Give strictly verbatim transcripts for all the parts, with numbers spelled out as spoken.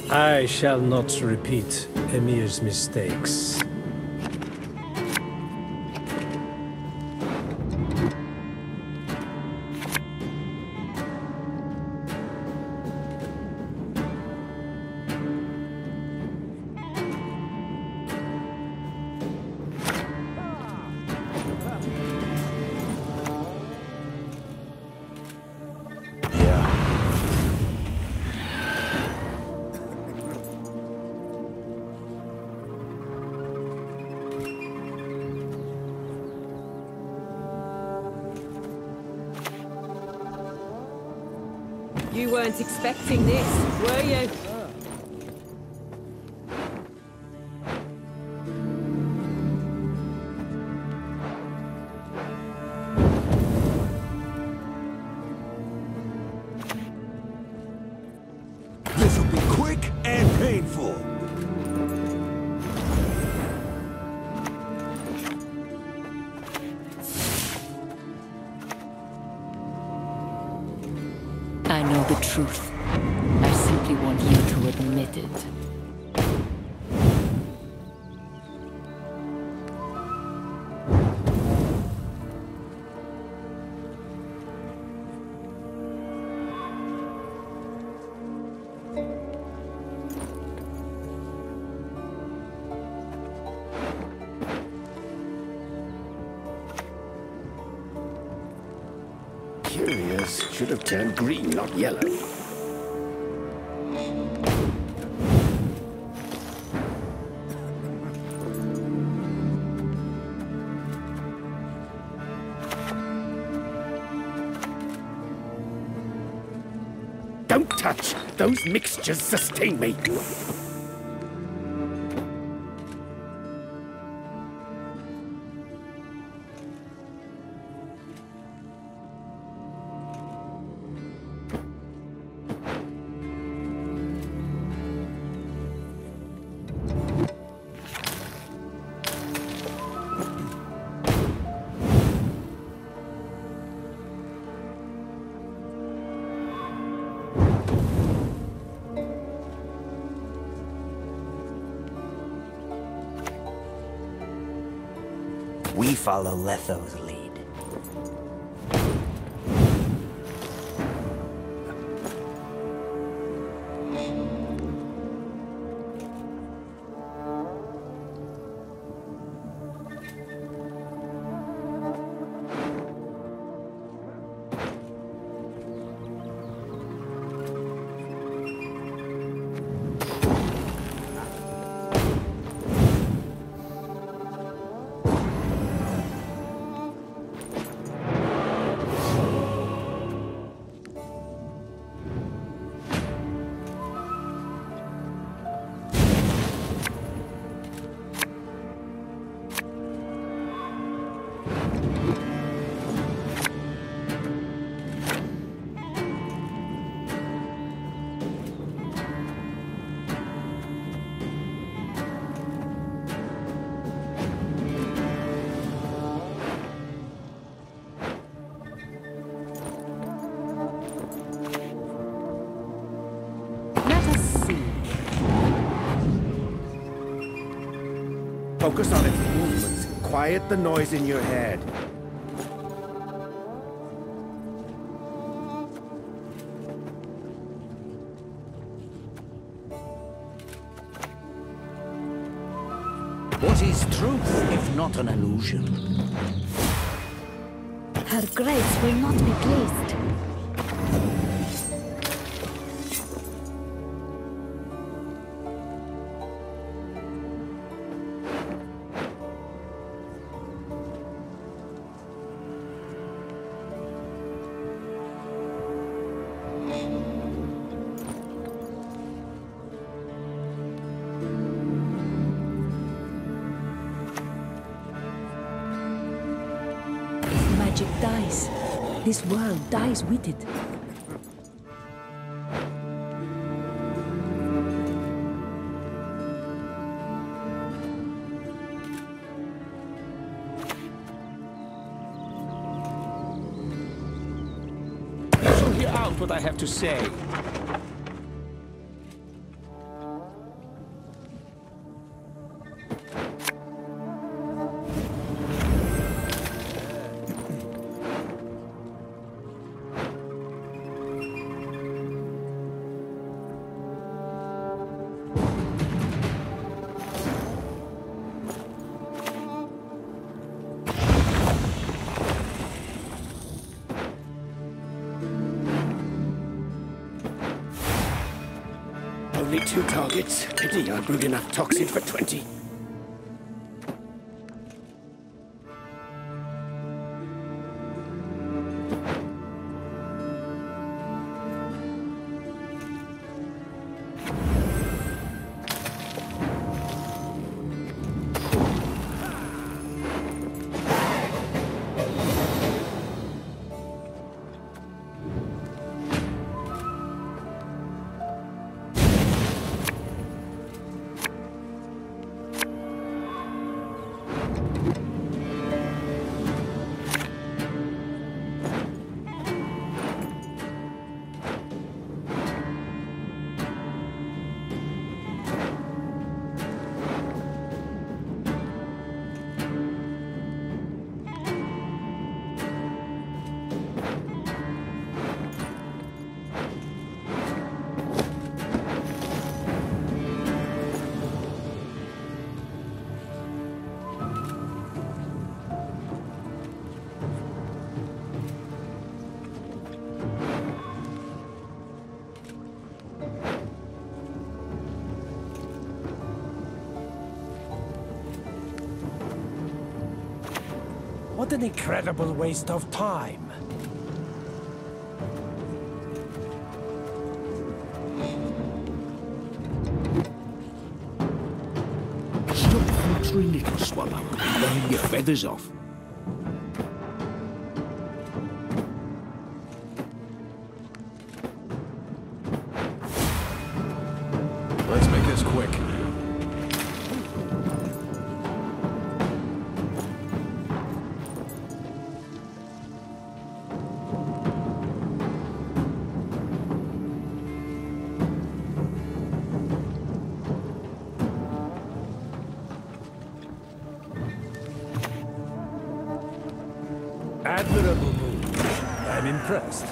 I shall not repeat Emir's mistakes. You weren't expecting this, were you? This'll be quick and painful. I know the truth. I simply want you to admit it. Curious, should have turned green, not yellow. Don't touch! Those mixtures sustain me! We follow Letho's lead. Focus on its movements. Quiet the noise in your head. What is truth, if not an illusion? Her grace will not be pleased. Magic dies. This world dies with it. You shall hear out what I have to say. Only two targets. Pity I brewed enough toxin for twenty. What an incredible waste of time. Stop fluttering, little swallow. Burn your feathers off. Let's make this quick. Admirable move. I'm impressed.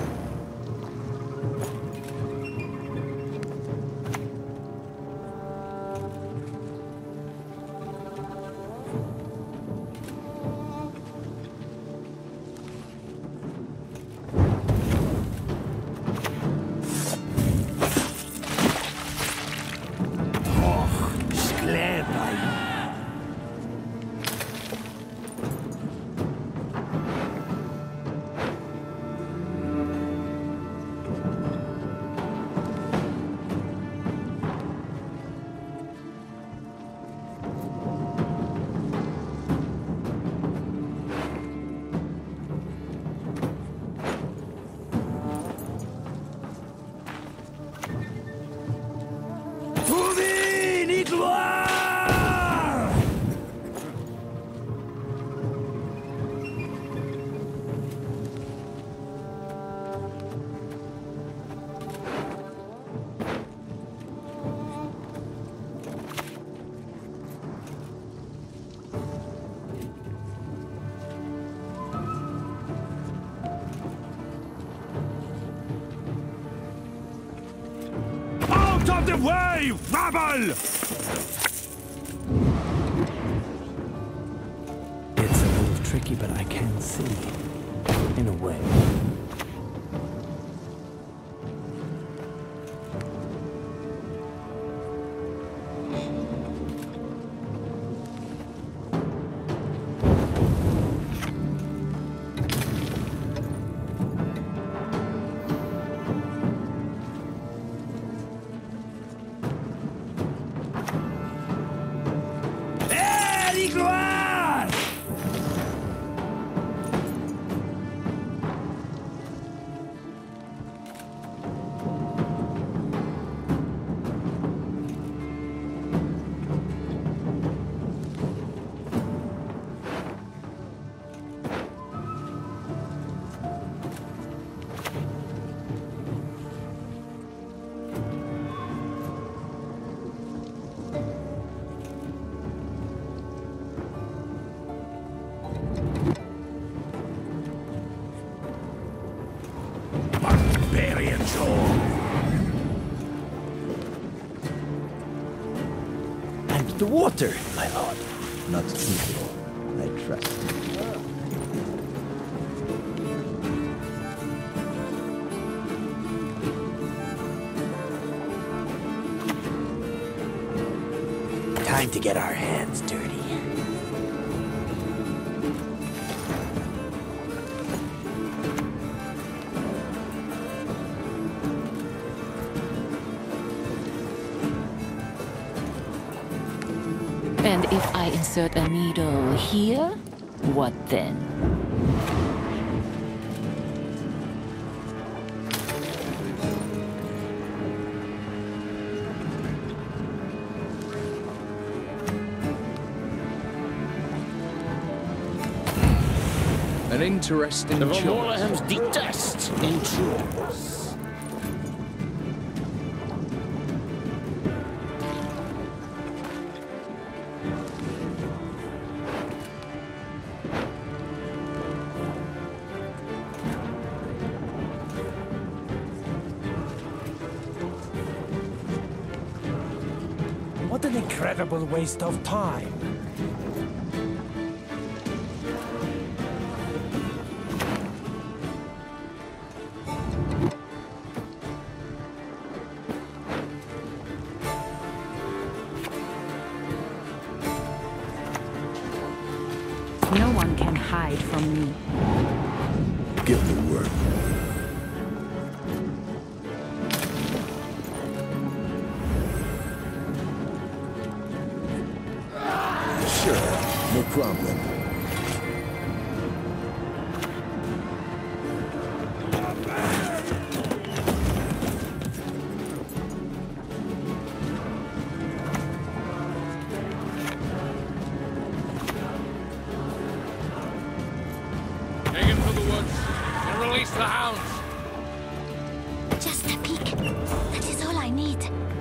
Out of the way, rabble! It's a little tricky, but I can see. In a way. And the water, my lord. Not evil, I trust. Time to get our hands dirty. And if I insert a needle here, what then? An interesting The choice. Valorahams detest intruders. What an incredible waste of time. No one can hide from me. Give the word. Sure, no problem. Take him to the woods and release the hounds. Just a peek. That is all I need.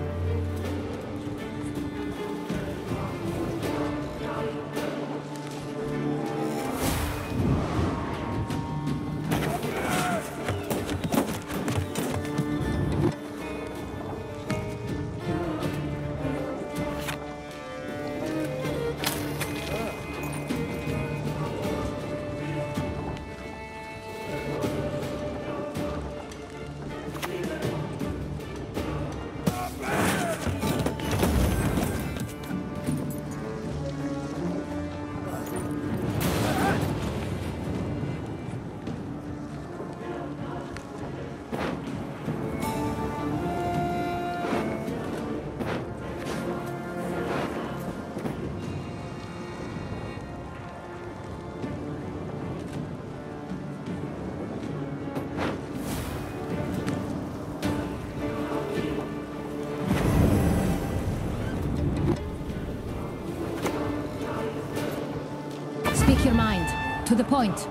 Speak your mind. To the point.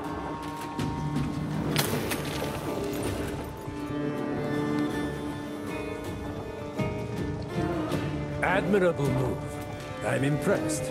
Admirable move. I'm impressed.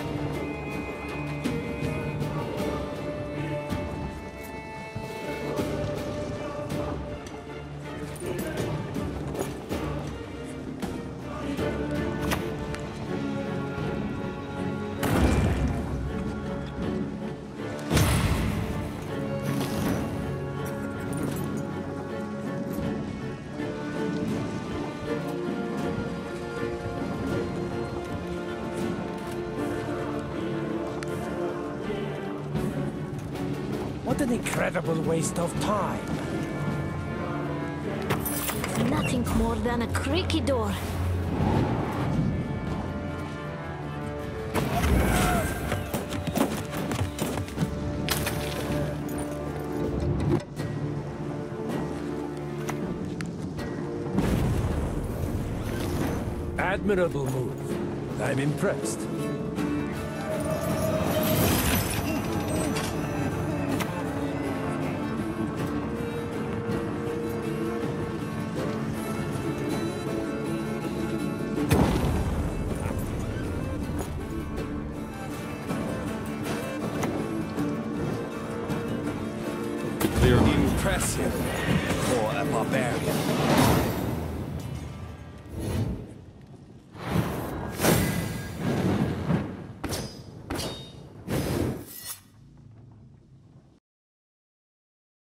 What an incredible waste of time. Nothing more than a creaky door. Admirable move. I'm impressed. Clear. Impressive for a barbarian.